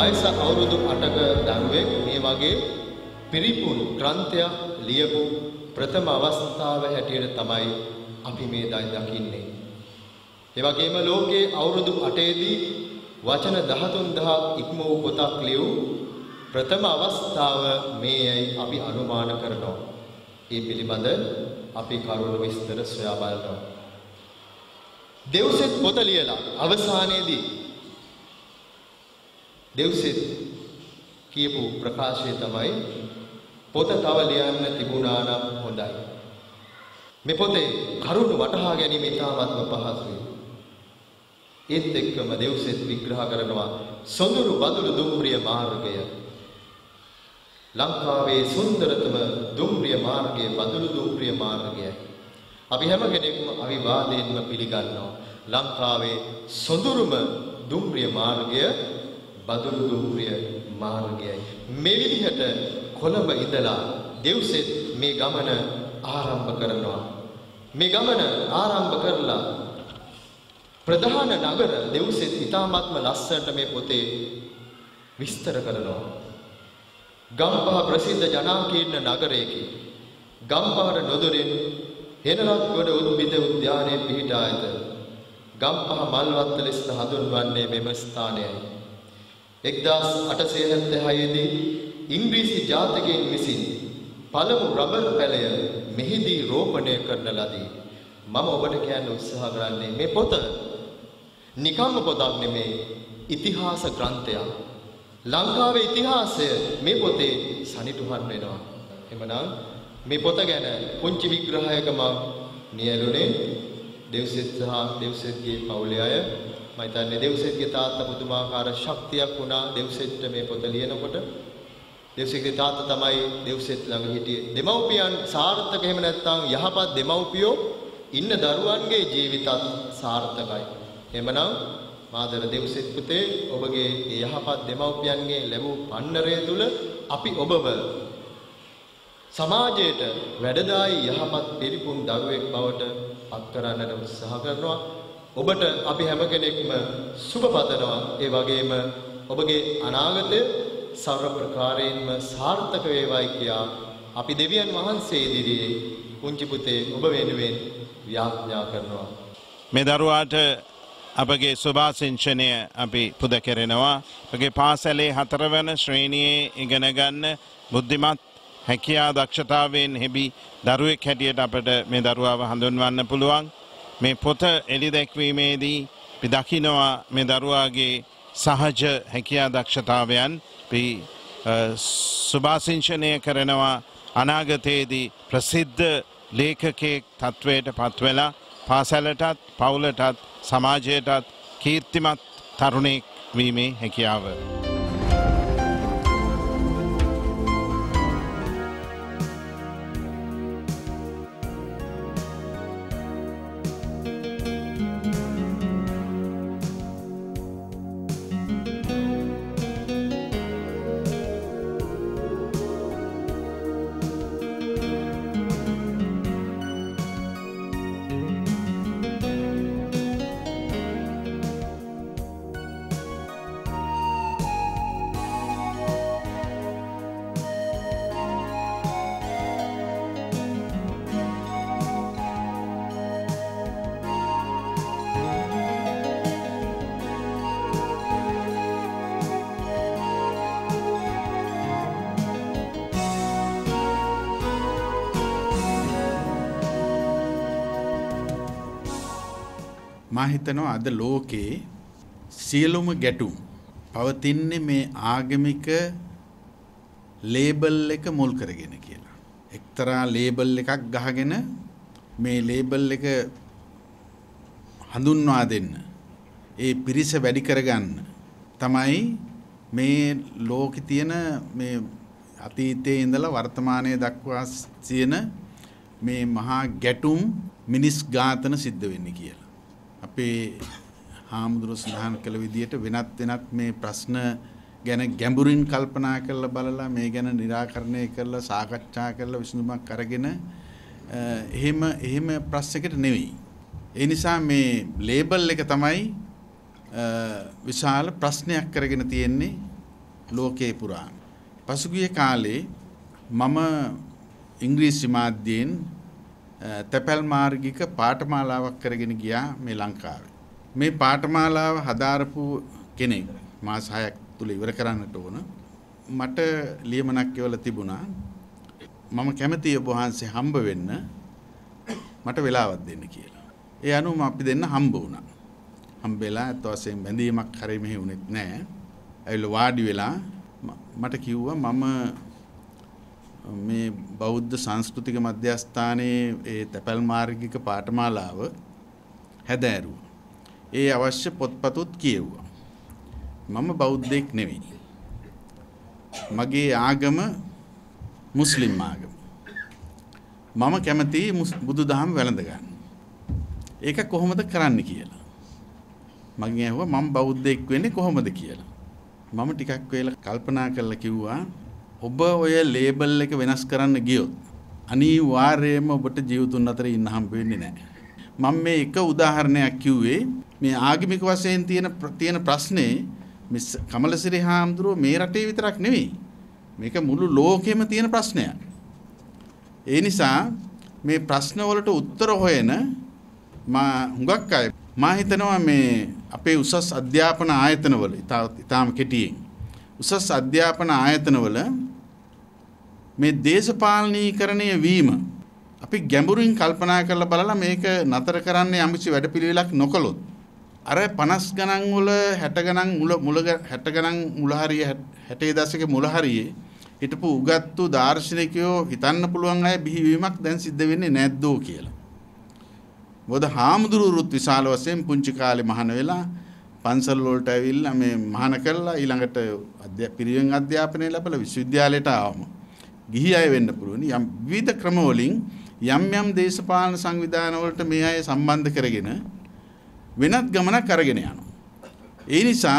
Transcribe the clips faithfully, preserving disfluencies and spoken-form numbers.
වයස අවුරුදු අටක දරුවෙක් මේ වගේ පිරිපුන් ග්‍රන්ථයක් ලියපු ප්‍රථම අවස්ථාව හැටියට තමයි අපි මේ දයි දකින්නේ. ඒ වගේම ලෝකයේ අවුරුදු අටේදී වචන දහතුන් දහස් ඉක්ම වූ පොතක් ලියූ ප්‍රථම අවස්ථාව මේයි අපි අනුමාන කරනවා. ඒ පිළිබඳ අපි කරුණු විස්තර සොයා බලනවා. දෙව්සෙත් පොත ලියලා අවසානයේදී දෙව්සෙත් කියපු ප්‍රකාශය තමයි පොත තව ලියන්න තිබුණා නම් හොඳයි. මේ පොතේ කරුණු වටහා ගැනීම ඉතාමත්ම පහසුයි. ඒත් එක්කම දෙව්සෙත් විග්‍රහ කරනවා සොඳුරු බදුළු දුම්රිය මාර්ගය. ලංකාවේ සුන්දරතම දුම්රිය මාර්ගය බදුළු දුම්රිය මාර්ගයයි. අපි හැම කෙනෙක්ම අවිවාදයෙන්ම පිළිගන්නවා ලංකාවේ සොඳුරුම දුම්රිය මාර්ගය බදුළු දුම්රිය මාර්ගයයි. මේ විදිහට කොළඹ ඉඳලා දෙව්සෙත් මේ ගමන ආරම්භ කරනවා. මේ ගමන ආරම්භ කරලා ප්‍රධාන නගර දෙව්සෙත් ඉතාමත්ම ලස්සනට මේ පොතේ විස්තර කරනවා. ගම්පහ ප්‍රසිද්ධ ජනාකීර්ණ නගරයකි. ගම්පහට නොදුරින් හෙනරත්ගොඩ උද්භිද උද්‍යානයේ පිහිටා ඇත. ගම්පහ මල්වත්ත ලෙස හඳුන්වන්නේ මෙම ස්ථානයයි. එක්දාස් අටසිය හැත්තෑ හය දී ඉංග්‍රීසි ජාතිකයන් විසින් පළමු රබර් පැලය මෙහිදී රෝපණය කරන ලදී. මම ඔබට කියන්න උත්සාහ කරන්නේ මේ පොත නිකම්ම පොතක් නෙමේ ඉතිහාස ග්‍රන්ථයක්. ලංකාවේ ඉතිහාසය මේ පොතේ සනිටුහන් වෙනවා. එමනම් මේ පොත ගැන පුංචි විග්‍රහයක මම නියැලුනේ දෙව්සෙත් සහ දෙව්සෙත්ගේ පවුලේ අය. මම හිතන්නේ දෙව්සෙත්ගේ තාත්තා පුදුමාකාර ශක්තියක් වුණා දෙව්සෙත්ට මේ පොත ලියනකොට. දෙව්සෙත්ගේ තාත්තා තමයි දෙව්සෙත් ළඟ හිටියේ. දෙමව්පියන් සාර්ථක එහෙම නැත්නම් යහපත් දෙමව්පියෝ ඉන්න දරුවන්ගේ ජීවිතත් සාර්ථකයි. එමනම් මාදර දෙව්සෙත් පුතේ ඔබගේ යහපත් දෙමව්පියන්ගේ ලැබූ පන්නරය තුල අපි ඔබව සමාජයට වැඩදායි යහපත් පිරිපුන් දරුවෙක් බවට පත් කරන්නට උත්සාහ කරනවා. ඔබට අපි හැම කෙනෙක්ම සුබ පතනවා. ඒ වගේම ඔබගේ අනාගතය සර්ව ප්‍රකාරයෙන්ම සාර්ථක වේවායි කියා අපි දෙවියන් වහන්සේ ඉදිරියේ පුංචි පුතේ ඔබ වෙනුවෙන් යාඥා කරනවා. මේ දරුවාට අපගේ සුභාසිංචනය අපි පුද කෙරෙනවා. අපගේ පාසලේ හතරවන ශ්‍රේණියේ ඉගෙන ගන්න බුද්ධිමත් හැකියා දක්ෂතාවයෙන් හෙබි දරුවෙක් හැටියට අපට මේ දරුවාව හඳුන්වන්න පුළුවන්. මේ පොත එළි දැක්වීමේදී අපි දකිනවා මේ දරුවාගේ සහජ හැකියා දක්ෂතාවයන්. අපි සුභාසිංචනය කරනවා අනාගතයේදී ප්‍රසිද්ධ ලේඛකයෙක් තත්වයට පත්වෙලා පාසලටත් පවුලටත් සමාජයටත් කීර්තිමත් තරුණෙක් වීමේ හැකියාව. මා හිතනවා අද ලෝකේ සියලුම ගැටුම් පවතින්නේ මේ ආගමික ලේබල් එක මුල් කරගෙන කියලා. එක්තරා ලේබල් එකක් ගහගෙන මේ ලේබල් එක හඳුන්වා දෙන්න. ඒ පිරිස වැඩි කරගන්න තමයි මේ ලෝකේ තියෙන මේ අතීතයේ ඉඳලා වර්තමානයේ දක්වා තියෙන මේ මහා ගැටුම් මිනිස් ඝාතන සිද්ධ වෙන්නේ කියලා. අපේ හාමුදුරුවෝ සඳහන් කළ විදිහට වෙනත් වෙනත් මේ ප්‍රශ්න ගැන ගැඹුරින් කල්පනා කරලා බලලා මේ ගැන निराකරණය කරලා සාකච්ඡා කරලා විසඳුමක් අරගෙන එහෙම එහෙම ප්‍රශ්නයකට නෙවෙයි. ඒ නිසා මේ ලේබල් එක තමයි විශාල ප්‍රශ්නයක් කරගෙන තියෙන්නේ ලෝකේ පුරා. පසුගිය කාලේ මම ඉංග්‍රීසි මාධ්‍යයෙන් තැපැල් මාර්ගික පාඨමාලාවක් කරගෙන ගියා මේ ලංකාවේ. මේ පාඨමාලාව හදාරපු කෙනෙක් මාස හයක් තුල ඉවර කරන්නට ඕන. මට ලියමනක් කියවලා තිබුණා මම කැමතියි ඔබ වහන්සේ හම්බ වෙන්න මට වෙලාවක් දෙන්න කියලා. ඒ අනුව අපි දෙන්න හම්බ වුණා. හම්බෙලා අත් වශයෙන් බැඳීමක් හරිය මෙහි වුණෙත් නැහැ. ඇවිල්ලා වාඩි වෙලා මට කිව්වා මම මේ බෞද්ධ සංස්කෘතික මධ්‍යස්ථානයේ ඒ තැපැල් මාර්ගික පාඨමාලාව හැදෑරුවා. ඒ අවශ්‍ය පොත්පතුත් කියෙව්වා. මම බෞද්ධෙක් නෙවෙයි. මගේ ආගම මුස්ලිම් ආගම. මම කැමතියි බුදුදහම වැළඳ ගන්න. ඒක කොහොමද කරන්න කියලා. මගෙන් ඇහුවා මම බෞද්ධෙක් වෙන්නේ කොහොමද කියලා. මම ටිකක් වෙලා කල්පනා කරලා කිව්වා ඔබ ඔය ලේබල් එක වෙනස් කරන්න ගියොත් අනිවාර්යයෙන්ම ඔබට ජීවිතුන් අතර ඉන්න හම්බ වෙන්නේ නැහැ. මම මේ එක උදාහරණයක් කිව්වේ මේ ආගමික වශයෙන් තියෙන තියෙන ප්‍රශ්නේ මේ කමලසිරි හාමුදුරුවෝ මේ රටේ විතරක් නෙවෙයි. මේක මුළු ලෝකෙම තියෙන ප්‍රශ්නයක්. ඒ නිසා මේ ප්‍රශ්න වලට උත්තර හොයන මා හුඟක් අය මා හිතනවා මේ අපේ උසස් අධ්‍යාපන ආයතනවල ඉතාම කෙටියෙන් උසස් අධ්‍යාපන ආයතනවල මේ දේශපාලනීකරණය වීම අපි ගැඹුරින් කල්පනා කරලා බලලා මේක නතර කරන්න යම්කිසි වැඩපිළිවෙලක් නොකළොත් අර පනස් ගණන් වල හැට ගණන් මුල මුල හැට ගණන් මුල හරිය හැටේ දශකයේ මුල හරියේ හිටපු උගත්තු දාර්ශනිකයෝ හිතන්න පුළුවන් අය බිහිවීමක් දැන් සිද්ධ වෙන්නේ නැද්දෝ කියලා. මොකද හාමුදුරුවරුත් විශාල වශයෙන් පුංචි කාලේ මහාන වෙලා පන්සල් වලට ඇවිල්ලා මේ මහාන කළා ඊළඟට පිරිවෙන් අධ්‍යාපනය ලැබලා විශ්වවිද්‍යාලයට ආවම ගිහි අය වෙන්න පුළුවන්. යම් විවිධ ක්‍රම වලින් යම් යම් දේශපාලන සංවිධාන වලට මේ අය සම්බන්ධ කරගෙන වෙනත් ගමනක් අරගෙන යනවා. ඒ නිසා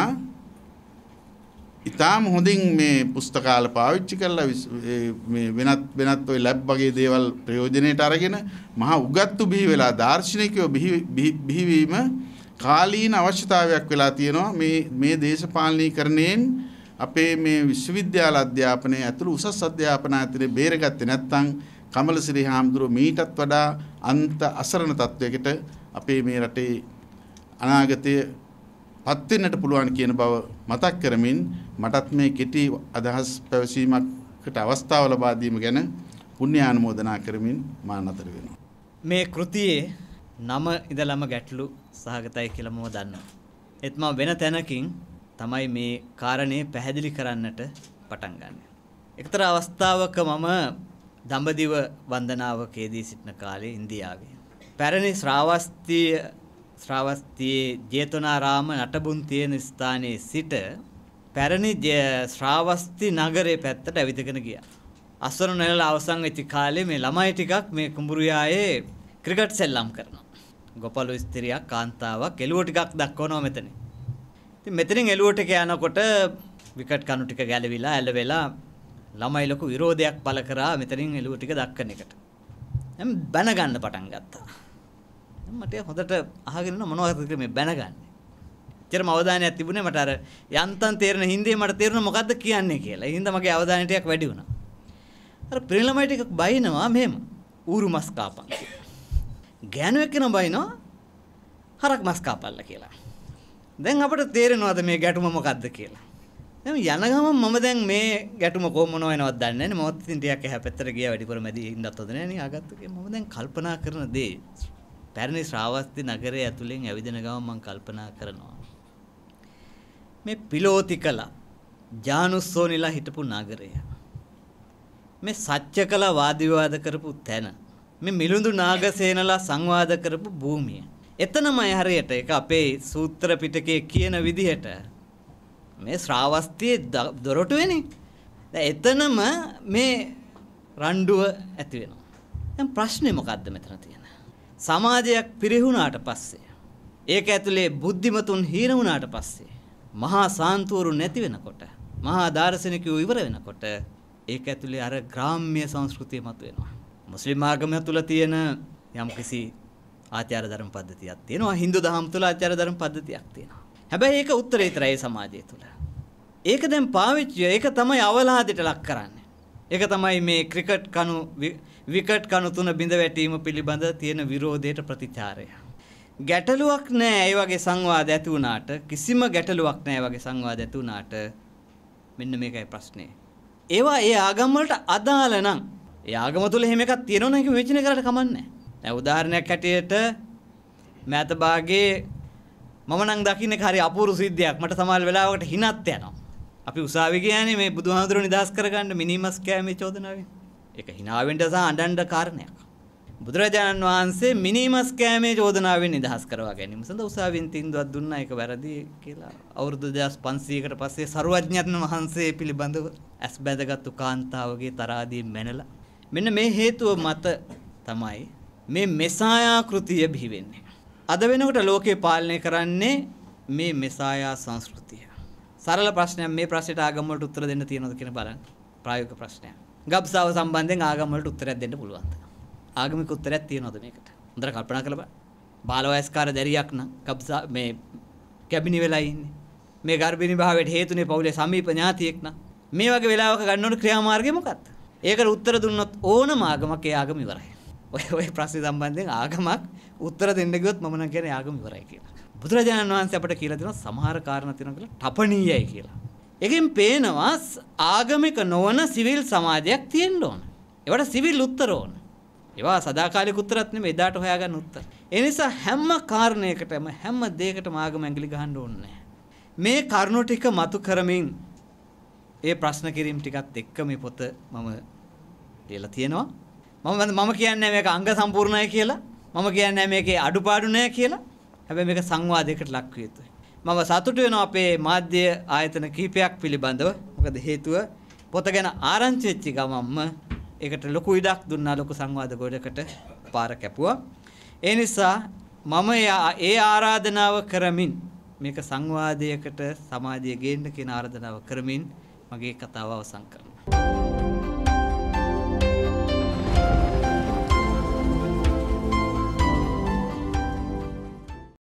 ඉතාම හොඳින් මේ පුස්තකාල පාවිච්චි කරලා මේ වෙනත් වෙනත් ඔය ලැබ් වගේ දේවල් ප්‍රයෝජනෙට අරගෙන මහා උගත්තු බිහි වෙලා දාර්ශනිකයෝ බිහිවීම කාලීන අවශ්‍යතාවයක් වෙලා තියෙනවා. මේ මේ දේශපාලනීකරණයෙන් අපේ මේ විශ්වවිද්‍යාල අධ්‍යාපනයේ ඇතුළු උසස් අධ්‍යාපන ආයතනයේ බේරගත්තේ නැත්නම් කමලසිරි හාමුදුරුවෝ මීටත් වඩා අන්ත අසරණ තත්වයකට අපේ මේ රටේ අනාගතයේ පත් වෙන්නට පුළුවන් කියන බව මතක් කරමින් මටත් මේ කෙටි අදහස් පැවසීමකට අවස්ථාව ලබා දීම ගැන පුණ්‍යානුමෝදනා කරමින් මා නතර වෙනවා. මේ කෘතියේ නම ඉඳලම ගැටලු සහගතයි කියලා මම දන්නවා. ඒත් මම වෙන තැනකින් තමයි මේ කාරණේ පැහැදිලි කරන්නට පටන් ගන්න. එක්තරා අවස්ථාවක මම දඹදිව වන්දනාවකදී සිටින කාලේ ඉන්දියාවේ පැරණි ශ්‍රාවස්තිය ශ්‍රාවස්තියේ ජේතවනාරාම නටබුන් තියෙන ස්ථානයේ සිට පැරණි ශ්‍රාවස්ති නගරේ පැත්තට ඇවිදගෙන ගියා. අසරණ නැල අවසන් වෙච්ච කාලේ මේ ළමයි ටිකක් මේ කුඹුරියායේ ක්‍රිකට් සෙල්ලම් කරනවා. ගොපළු ස්ත්‍රියක් කාන්තාවක් එළුව ටිකක් දක්වනවා මෙතන. ඉතින් මෙතනින් එළුවට යනකොට විකට් කණු ටික ගැලවිලා ඇල වෙලා ළමයි ලොකු විරෝධයක් පළ කරා මෙතනින් එළුව ටික දක්වන එකට. එම් බැන ගන්න පටන් ගත්තා. මට හොඳට අහගෙන ඉන්න මොනවද මේ බැනගන්නේ. එච්චරම අවධානයක් තිබුණේ මට අර යන්තම් තේරෙන හින්දියේ මට තේරුණා මොකද්ද කියන්නේ කියලා. ඒ හින්දා මගේ අවධානය ටිකක් වැඩි වුණා. අර ප්‍රියලමයි ටිකක් බයිනවා මෙහෙම ඌරු මස් කාපන්. ගෑනු එක්කෙනා බයිනවා හරක් මස් කාපල්ලා කියලා. දැන් අපිට තේරෙනවද මේ ගැටුම මොකද්ද කියලා. දැන් යන ගමන් මම දැන් මේ ගැටුම කොහොම මොන වෙනවද දන්නේ නැහැ. මම ඉතින් ටිකක් එහා පැත්තට ගියා වැඩිපුර මැදි ඉන්නත් හොඳ නැහැ නේ ආගත්තු. මම දැන් කල්පනා කරන දේ පැරණි ශ්‍රාවස්ති නගරයේ ඇතුලෙන් ඇවිදින ගමන් මම කල්පනා කරනවා මේ පිලෝතිකලා ජානුස්සෝනිලා හිටපු නගරය මේ සත්‍යකලා වාද විවාද කරපු තැන මේ මිලිඳු නාගසේනලා සංවාද කරපු භූමිය එතනමයි හරියට ඒක අපේ සූත්‍ර පිටකයේ කියන විදිහට මේ ශ්‍රාවස්තියේ දොරටුවේනේ දැන් එතනම මේ රණ්ඩුව ඇති වෙනවා දැන් ප්‍රශ්නේ මොකද්ද මෙතන තියෙන්නේ සමාජයක් පිරිහුණාට පස්සේ ඒක ඇතුලේ බුද්ධිමතුන් හීන වුණාට පස්සේ මහා සාන්තුවරු නැති වෙනකොට මහා දාර්ශනිකයෝ ඉවර වෙනකොට ඒක ඇතුලේ අර ග්‍රාම්‍ය සංස්කෘතිය මතුවෙනවා මුස්ලිම් ආගම තුළ තියෙන යම්කිසි ආචාර ධර්ම පද්ධතියක් තියෙනවා හින්දු දහම තුළ ආචාර ධර්ම පද්ධතියක් තියෙනවා හැබැයි ඒක උත්තරීතරයි සමාජය තුළ ඒක දැන් පාවිච්චි ඒක තමයි අවලාදයට ලක් කරන්නේ. ඒක තමයි මේ ක්‍රිකට් කණු විකට් කණු තුන බිඳ වැටීම පිළිබඳ තියෙන විරෝධයට ප්‍රතිචාරය. ගැටලුවක් නැහැ ඒ වගේ සංවාද ඇති වුණාට කිසිම ගැටලුවක් නැහැ වගේ සංවාද ඇති වුණාට මෙන්න මේකයි ප්‍රශ්නේ. ඒවා ඒ ආගම් වලට අදාළ නම් ඒ ආගම තුල එහෙම එකක් තියෙනවා නම් ඒක විචින කරලා කමන්නේ නැහැ. දැන් උදාහරණයක් හැටියට මෑත භාගයේ මම නම් දකින්නේ හරි අපූර්ව සිද්ධියක්. මට සමහර වෙලාවකට හිනත් යනවා. අපි උසාවි කියන්නේ මේ බුදුහාමුදුරුවෝ නිදහස් කරගන්න මිනිමස් කෑමේ චෝදනාවෙන්. ඒක හිනාවෙන්ට සහ අඬන්න කාරණයක්. බුදුරජාණන් වහන්සේ මිනිමස් කෑමේ චෝදනාවෙන් නිදහස් කරවා ගැනීම සඳහා උසාවියෙන් තීන්දුවක් දුන්නා. ඒක වැරදි කියලා. අවුරුදු දෙදාස් පන්සීයකට පස්සේ සරුවඥන් වහන්සේ පිළිබඳව ඇස් බැඳගත්තු කාන්තාවගේ තරාදී මැනලා. මෙන්න මේ හේතුව මත තමයි මේ මෙසායා කෘතිය බිහි වෙන්නේ. අද වෙනකොට ලෝකේ පාලනය කරන්නේ මේ මෙසායා සංස්කෘතිය. සරල ප්‍රශ්නයක් මේ ප්‍රශ්නෙට ආගම් වලට උත්තර දෙන්න තියෙනවද කියන බලන්න. ප්‍රායෝගික ප්‍රශ්නයක්. ගබ්සාව සම්බන්ධයෙන් ආගම් වලට උත්තරයක් දෙන්න පුළුවන්ද? ආගමික උත්තරයක් තියෙනවද මේකට? හොඳට කල්පනා කරලා බලන්න. බාල වයස්කාර දැරියක් නම් ගබ්සා මේ කැබිනි වෙලා ඉන්නේ. මේ ගර්භිණී භාවයට හේතුනේ පවුලේ සමීප ඥාතියෙක් නම් මේ වගේ වෙලාවක ගන්න ඕන ක්‍රියාමාර්ගය මොකක්ද? ඒකට උත්තර දුන්නොත් ඕනම ආගමක් ඒ ආගම ඉවරයි. ඔය ඔය ප්‍රශ්නේ සම්බන්ධයෙන් ආගමක් උත්තර දෙන්න ගියොත් මම නම් කියන්නේ ආගම ඉවරයි කියලා. බුදුරජාණන් වහන්සේ අපට කියලා දෙනවා සමහර කාරණා තියෙනවා කියලා තපණීයයි කියලා. ඒකෙන් පේනවා ආගමික නොවන සිවිල් සමාජයක් තියෙන්න ඕන. ඒවට සිවිල් උත්තර ඕන. ඒවා සදාකාලික උත්තරත් නෙමෙයි එදාට හොයාගන්න උත්තර. ඒ නිසා හැම කාරණයකටම හැම දෙයකටම ආගම ඇඟිලි ගහන්න ඕනේ නැහැ. මේ කරුණු ටික මතු කරමින් ඒ ප්‍රශ්න කිරීම ටිකත් එක්ක මේ පොත මම ලියලා තියෙනවා. මම මම කියන්නේ මේක අංග සම්පූර්ණයි කියලා. මම කියන්නේ මේකේ අඩුපාඩු නැහැ කියලා. හැබැයි මේක සංවාදයකට ලක් විය යුතුයි. මම සතුටු වෙනවා අපේ මාධ්‍ය ආයතන කිහිපයක් පිළිබඳව. මොකද හේතුව පොත ගැන ආරංචි වෙච්ච ගමන්ම ඒකට ලොකු ඉඩක් දුන්නා ලොකු සංවාද ගොඩකට පාර කැපුවා. ඒ නිසා මම ඒ ආරාධනාව කරමින් මේක සංවාදයකට සමාජයේ ගේන්න කියන ආරාධනාව කරමින් මගේ කතාව අවසන් කරනවා.